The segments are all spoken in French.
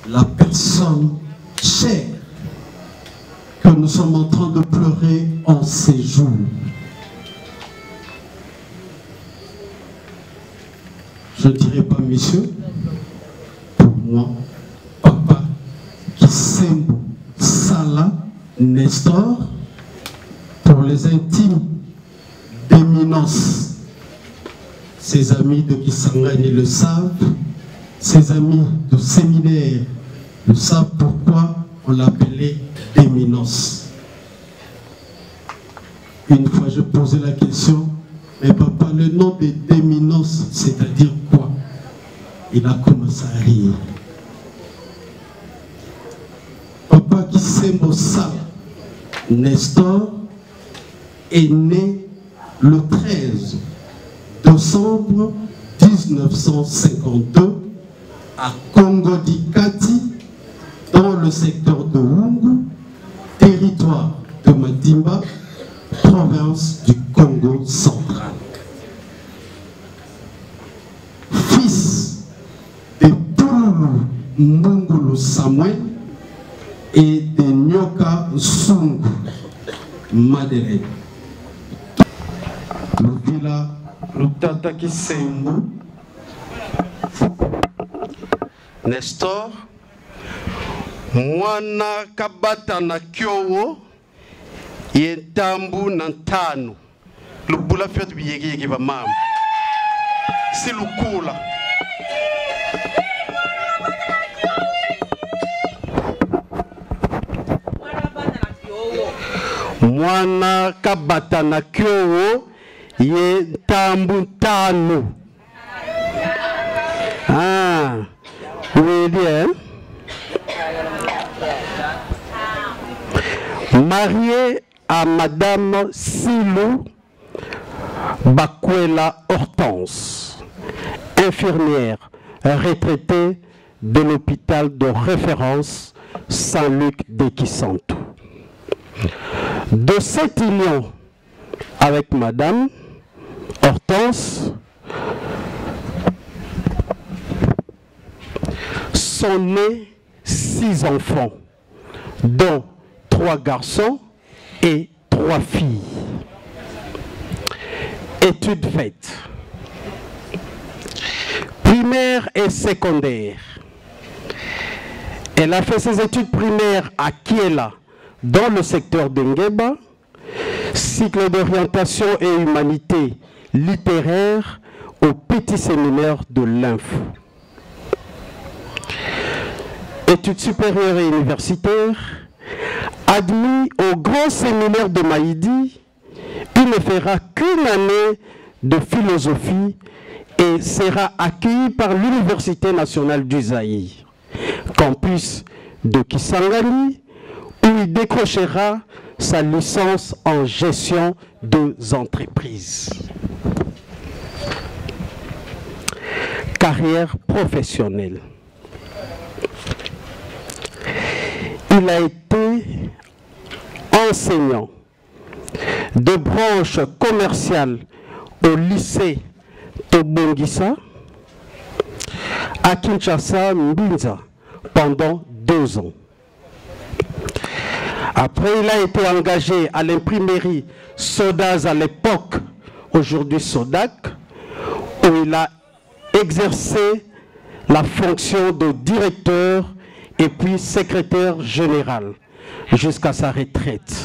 la personne chère que nous sommes en train de pleurer en ces jours. Je ne dirais pas messieurs, pour moi, Papa Kisembo Sala Nestor, pour les intimes d'éminence. Ses amis de Kisangani le savent, ses amis de séminaire le savent pourquoi on l'appelait d'éminence. Une fois je posais la question, mais papa, le nom de d'éminence, c'est-à-dire quoi? Il a commencé à rire. Papa Kisembo Sala Nestor est né le 13 décembre 1952 à Congo-Dikati, dans le secteur de Wungu, territoire de Madimba, province du Congo central. Fils de Pululu Mungulu Samuel et de Nyoka Sungu Madeleine. Le villa Lutata Kisembo Nestor Mwana Kabata na Kyowo Yentambu Nantano Lubula Fiat Biyegi Mama Silukula Mwana Kabata na Kyowo Yentambu Tano. Ah, oui, bien. Marié à Madame Silou Bakwela Hortense, infirmière retraitée de l'hôpital de référence Saint-Luc de Kisantu. De cette union avec Madame Hortense, sont nés 6 enfants, dont 3 garçons et 3 filles. Études faites. Primaire et secondaire. Elle a fait ses études primaires à Kiela, dans le secteur de Ngeba, cycle d'orientation et humanité littéraire au petit séminaire de l'Info. Études supérieures et universitaires, admis au grand séminaire de Maïdi, il ne fera qu'une année de philosophie et sera accueilli par l'Université nationale du Zaïre, campus de Kisangani, où il décrochera sa licence en gestion des entreprises. Carrière professionnelle. Il a été enseignant de branche commerciale au lycée Tobongisa à Kinshasa, Mbinza, pendant 2 ans. Après, il a été engagé à l'imprimerie Sodaz à l'époque, aujourd'hui Sodac, où il a exercé la fonction de directeur et puis secrétaire général jusqu'à sa retraite.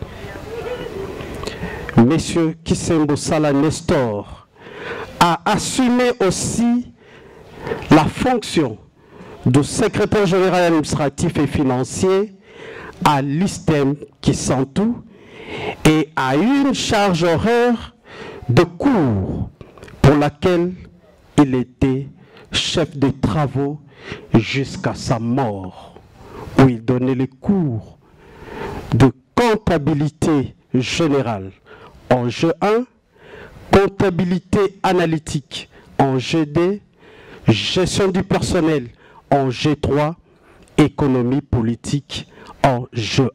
Monsieur Kisembo Sala Nestor a assumé aussi la fonction de secrétaire général administratif et financier à l'ISTEM Kisantu et a eu une charge horaire de cours pour laquelle il était chef de travaux jusqu'à sa mort, où il donnait les cours de comptabilité générale en G1, comptabilité analytique en G2, gestion du personnel en G3, économie politique en G1.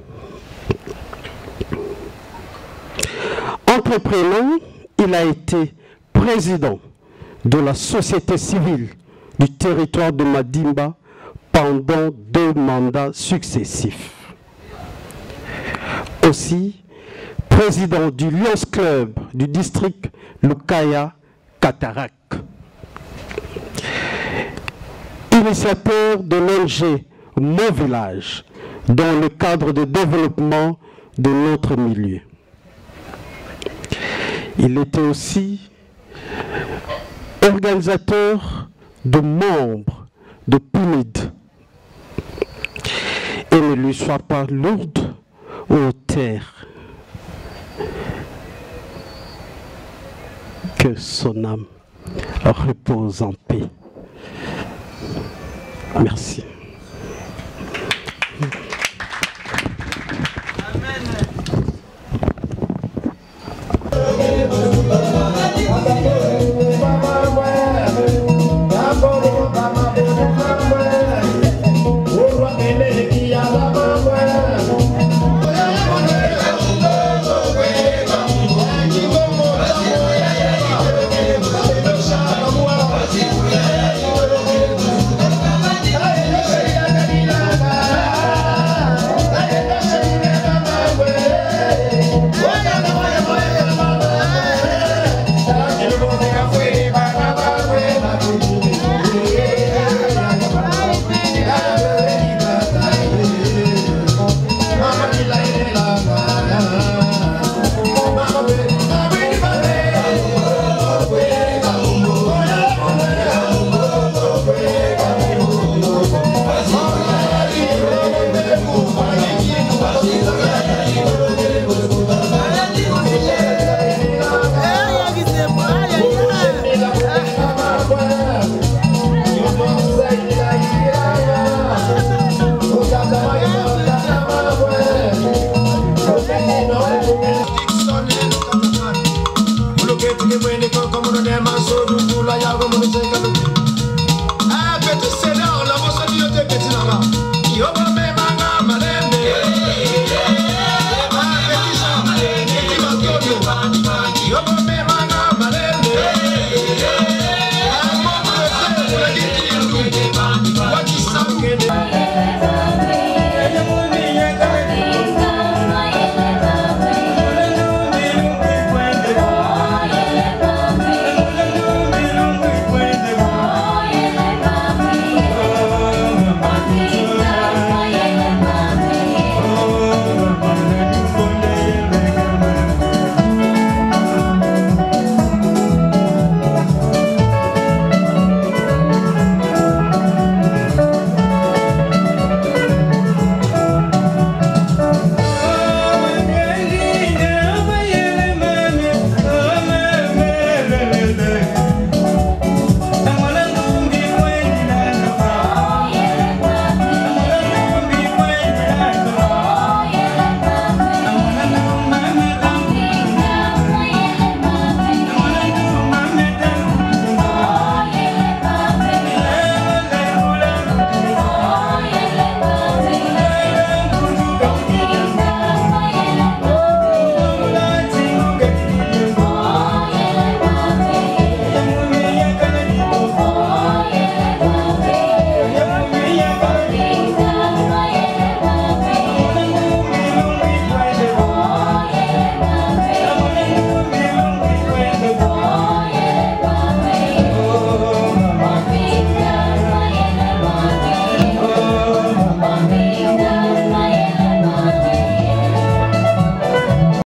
Entrepreneur, il a été président de la société civile du territoire de Madimba pendant 2 mandats successifs. Aussi, président du Lions Club du district Lukaya Katarak. Initiateur de l'ONG Mon Village dans le cadre de développement de notre milieu. Il était aussi organisateur de membres de PNUD. Et ne lui soit pas lourde ou terre. Que son âme repose en paix. Merci.